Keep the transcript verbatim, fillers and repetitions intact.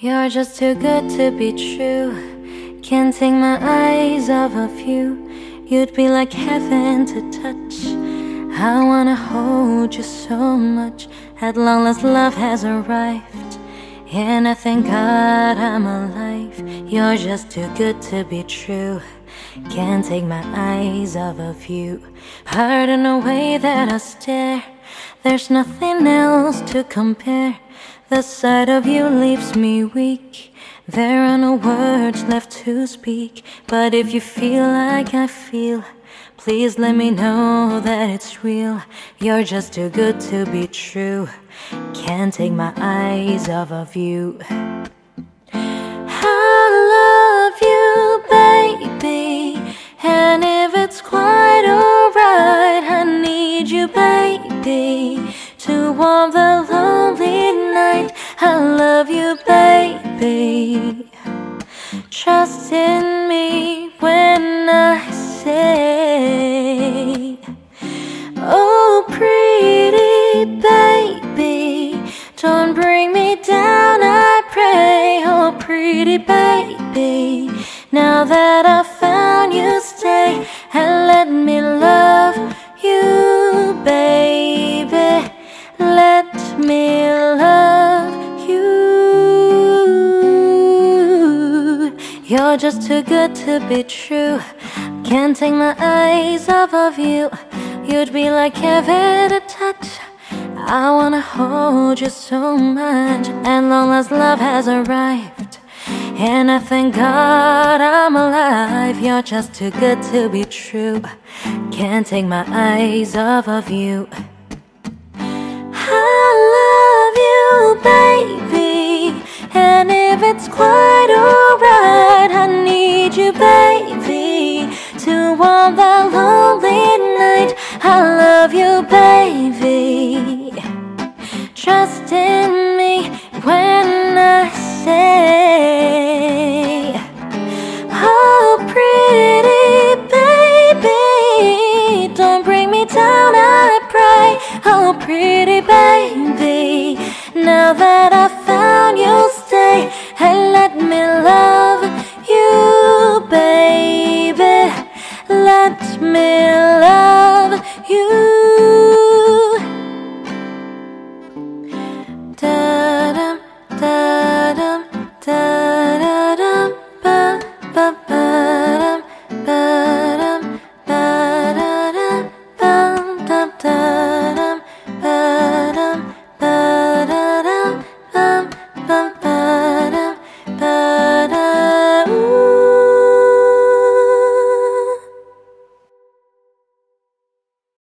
You're just too good to be true. Can't take my eyes off of you. You'd be like heaven to touch. I wanna hold you so much. At long last love has arrived, and I thank God I'm alive. You're just too good to be true. Can't take my eyes off of you. Hurt in a way that I stare. There's nothing else to compare. The sight of you leaves me weak. There are no words left to speak. But if you feel like I feel, please let me know that it's real. You're just too good to be true. Can't take my eyes off of you. I love you, baby, and if it's quite alright, I need you, baby, to warm the lonely night. I love you, baby. Trust in me when I say, oh, pretty baby, don't bring me down, I pray. Oh, pretty baby, now that I found you, stay and let me love you, baby. Let me love you. You're just too good to be true. Can't take my eyes off of you. You'd be like heaven to touch. I wanna hold you so much. And long last love has arrived, and I thank God I'm alive. You're just too good to be true. Can't take my eyes off of you. I love you, baby, and if it's quite alright, I need you, baby, to warm the lonely night. I love you, baby. Trust in me when I say, oh, pretty baby, don't bring me down, I pray. Oh, pretty baby, now that I found you, stay and let me love you, baby. Let me love you. Da-dum, da-dum, da-da-dum, ba-ba-ba-dum, ba.